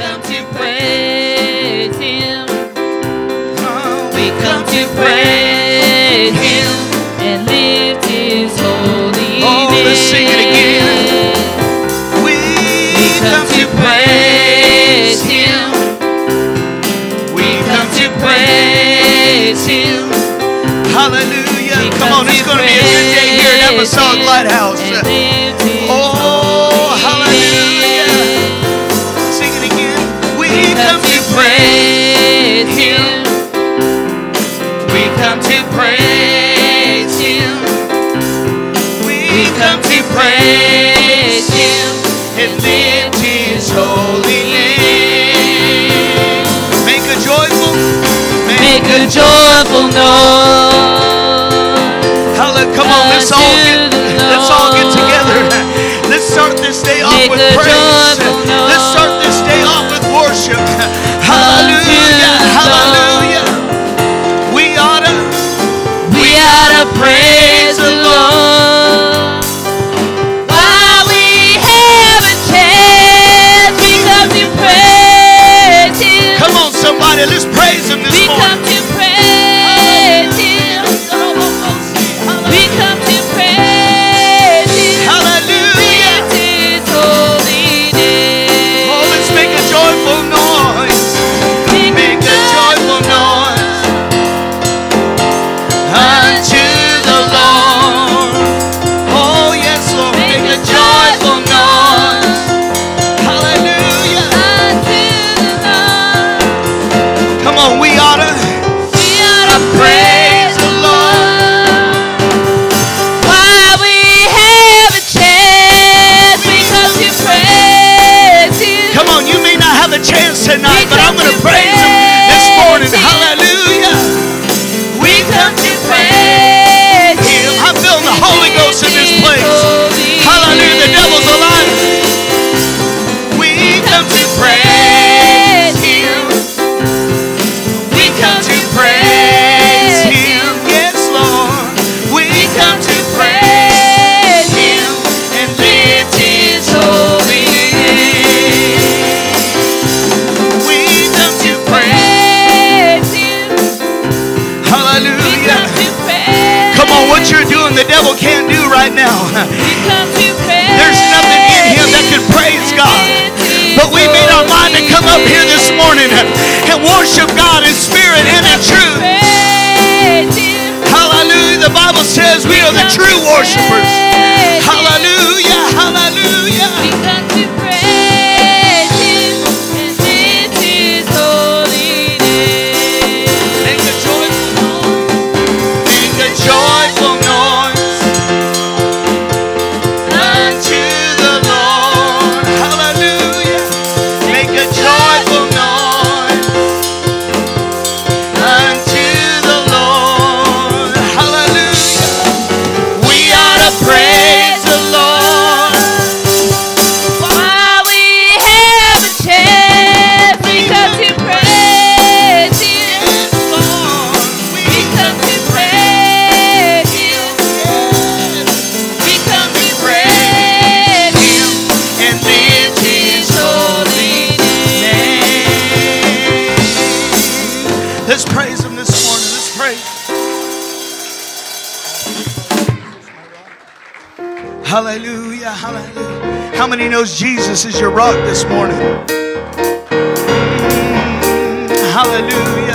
come to praise Him. We come to praise Him and lift His holy name. Let's sing it again. We come to praise Him. We come to praise Him. Hallelujah. Come on, it's going to be a good day here at Apostolic Lighthouse. Oh, hallelujah. Sing it again. We come to praise Him. We come to praise Him. We come to praise Him and lift His holy name. Make a joyful noise. Come on, let's all get together. Let's start this day off with praise. Let's start this day off with worship. Hallelujah, hallelujah. We ought to praise the Lord. While we have a chance, we come to praise Him. Come on, somebody, let's praise Him this morning. We come to praise Him. We come to praise Him. Hallelujah. Lift His holy name. Oh, let's make a joyful noise. Make a joyful noise unto the Lord. Oh, yes, Lord. Make a joyful noise. Hallelujah. Unto the Lord. Come on, we ought to praise the Lord. While we have a chance, we come to praise Him. Come on, you may not have a chance tonight, but I'm going to praise Him this morning. Hallelujah. We come to praise Him. I feel the Holy Ghost in this place. Hallelujah. The devil's alive. We come to praise Him. We come to praise Him. Yes, Lord. We come to praise Him and lift His holy name. We come to praise Him. Hallelujah. Come on, what you're doing, the devil can't do right now. There's nothing in him that can praise God. But we made our mind to come up here this morning and worship God in spirit and in truth. Hallelujah. The Bible says we are the true worshipers. Hallelujah. Hallelujah. We come to praise Him and lift His holy name. Make a joyful noise. Make a joyful noise unto the Lord. Hallelujah. Make a joyful noise unto the Lord. Hallelujah. We ought to praise the Lord. While we have a chance, we come to praise Him. Lord, We come to praise Him. we come to praise Him and lift His holy name. Let's praise Him this morning. Let's praise. Hallelujah, hallelujah. How many knows Jesus is your rock this morning? Hallelujah.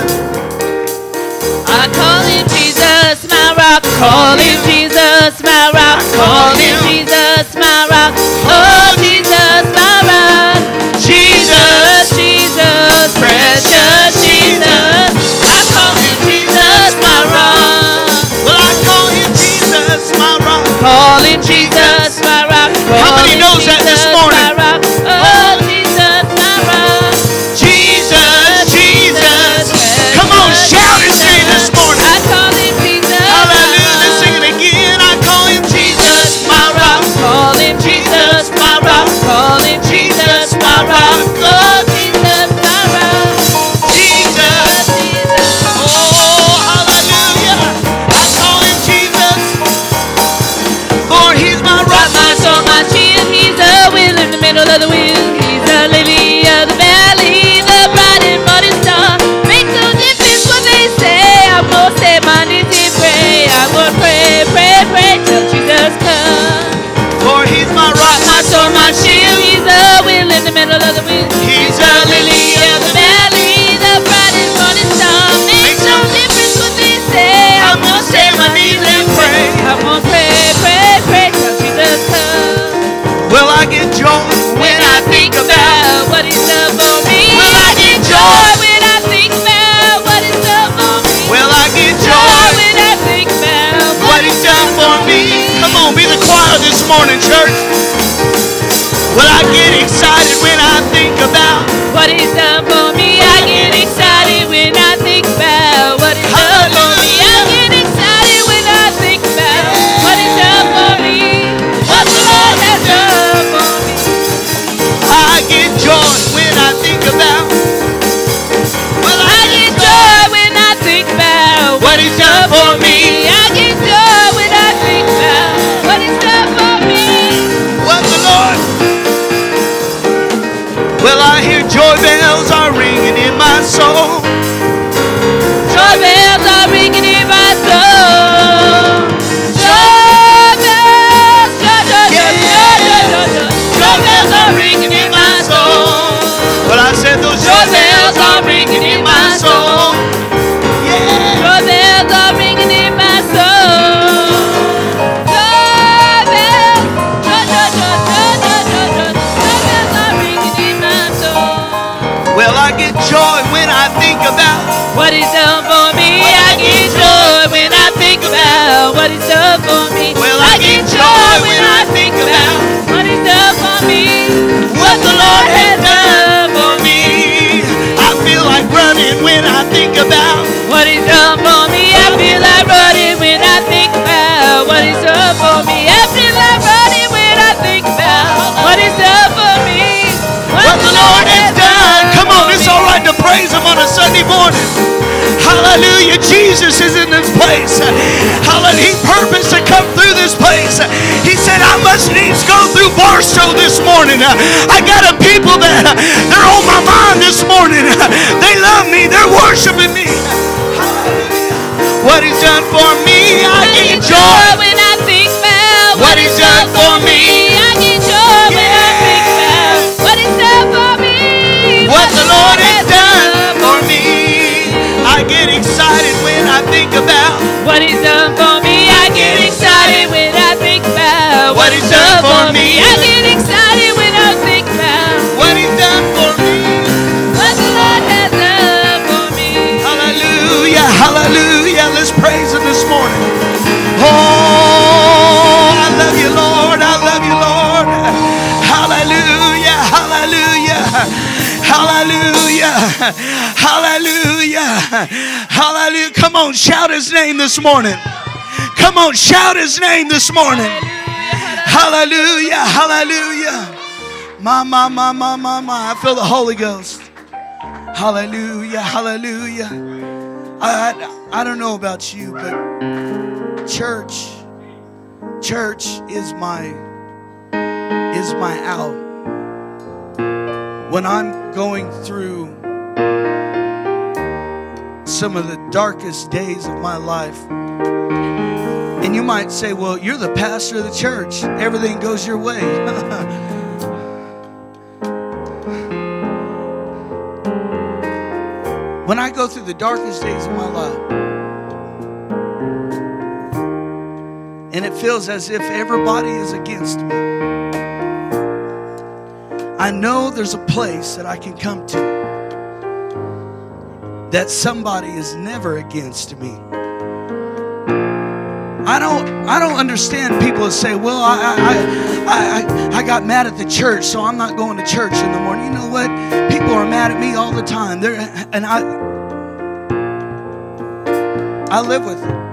I call Him Jesus, my rock. Call Him Jesus, my rock. Call Him Jesus, my rock. Oh, Jesus, my rock. Jesus, Jesus, precious Jesus. I call Him Jesus, my rock. well, I call Him Jesus, my rock. Call Him Jesus, my rock. How many knows that this morning? My rock. Oh, Jesus, my rock. Jesus, Jesus. Come on, shout and say this morning. I call Him Jesus. Hallelujah. Let's sing it again. I call Him Jesus, my rock. Call Him Jesus, my rock. Call Him Jesus, my rock. Oh, Jesus, my rock. Jesus. Oh, hallelujah. I call Him Jesus, for He's my rock, My soul, my shield. He's a wheel in the middle of the wheel. He's the lily of the valley. sword, my shield. He's a wheel in the middle of the wheel. He's a lily of the valley, the brightest morning star. Makes no difference what they say. I'm gonna stay on my knees and pray. I'm gonna pray till Jesus comes. Will I get joy when I think about what He's done for me? Will I get joy when I think about what He's done for me? Will I get joy when I think about what He's done for me? Come on, be the choir this morning, church. Will I get excited when I think about what He's done for me? I get excited when I think about what He's done for me. I get excited when I think about what He's done for me. What the Lord has done for me. I get joy when I think about Well, I get joy when I think about what He's done for me. I get joy when I think about what He's done for me. What the Lord. Well, I hear joy bells are ringing in my soul. Joy bells are ringing in my soul. Joy bells, joy bells are ringing in my soul. Well, I said those joy bells are ringing in my soul. Yeah. Joy bells are ringing in my soul. Joy bells, joy bells are ringing in my soul. Well, I get joy when I think about what He's done for me. I get joy when I think about what He's done for me. Well, I get joy when I think about what He's done for me. what the Lord has done for me. I feel like running when I think about what He's done for me. I feel like running when I think about what He's done for me. I feel like running when I think about what He's done for me. what the Lord has done. Come on, it's all right to praise Him on a Sunday morning. Hallelujah. Jesus is in this place. Hallelujah. He purposed to come through this place. He said, I must needs go through Barstow this morning. I got a people that they're on my mind this morning. They love me. They're worshiping me. Hallelujah. What He's done for me, I get joy when I think about what He's done for me. I get joy when I think about what He's done for me. What the Lord has done for me. I get excited when I think about what He's done for me. I get excited when I think about what He's done for me. I get excited when I think about what He's done for me. what the Lord has done for me. Hallelujah, hallelujah. Let's praise Him this morning. Oh, I love you, Lord. I love you, Lord. Hallelujah, hallelujah. Hallelujah. Hallelujah. Hallelujah. Come on, shout His name this morning. Come on, shout His name this morning. Hallelujah. Hallelujah. My. I feel the Holy Ghost. Hallelujah. Hallelujah. I don't know about you, but church is my out. When I'm going through some of the darkest days of my life, and you might say, well, you're the pastor of the church. Everything goes your way. When I go through the darkest days of my life, and it feels as if everybody is against me, I know there's a place that I can come to that somebody is never against me. I don't understand people that say, well, I got mad at the church, so I'm not going to church in the morning. You know what? People are mad at me all the time. And I live with it.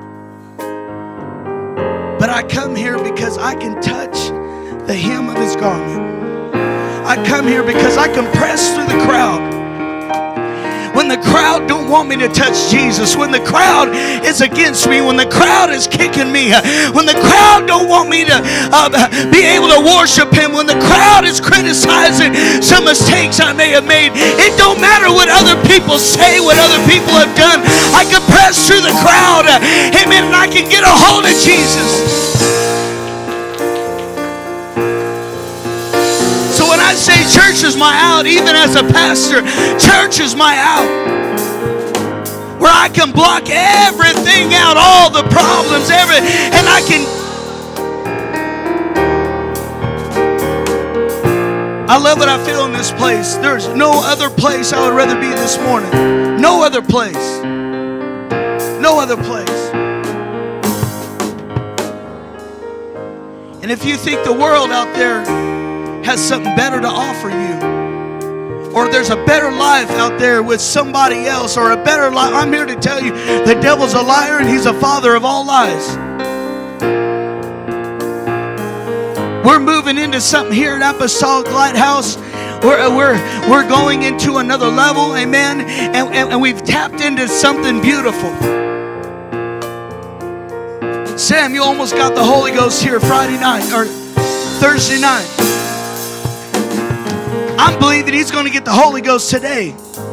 But I come here because I can touch the hem of His garment. I come here because I can press through the crowd. When the crowd don't want me to touch Jesus, when the crowd is against me, when the crowd is kicking me, when the crowd don't want me to be able to worship Him, when the crowd is criticizing some mistakes I may have made, it don't matter what other people say, what other people have done. I can press through the crowd, amen, and I can get a hold of Jesus. I say church is my out, even as a pastor, church is my out. Where I can block everything out, all the problems, and I can. I love what I feel in this place. There's no other place I would rather be this morning. No other place. No other place. And if you think the world out there has something better to offer you, or there's a better life out there with somebody else, or a better life, I'm here to tell you, the devil's a liar and he's a father of all lies. We're moving into something here at Apostolic Lighthouse. We're going into another level, amen. And we've tapped into something beautiful. Sam, you almost got the Holy Ghost here Friday night or Thursday night. I'm believing he's going to get the Holy Ghost today.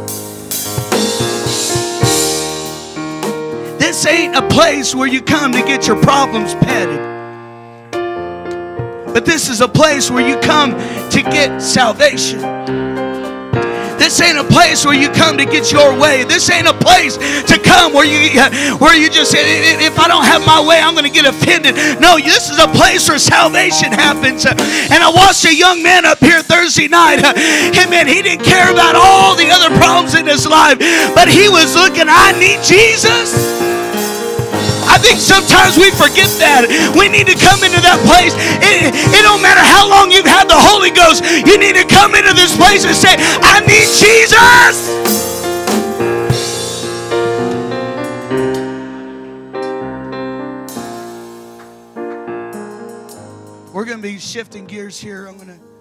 This ain't a place where you come to get your problems petted. But this is a place where you come to get salvation. This ain't a place where you come to get your way. This ain't a place to come where you just say, if I don't have my way, I'm going to get offended. No, this is a place where salvation happens. And I watched a young man up here Thursday night. Amen. He didn't care about all the other problems in his life, but he was looking, I need Jesus. I think sometimes we forget that. We need to come into that place. It don't matter how long you've had the Holy Ghost. You need to come into this place and say, I need Jesus. We're going to be shifting gears here. I'm going to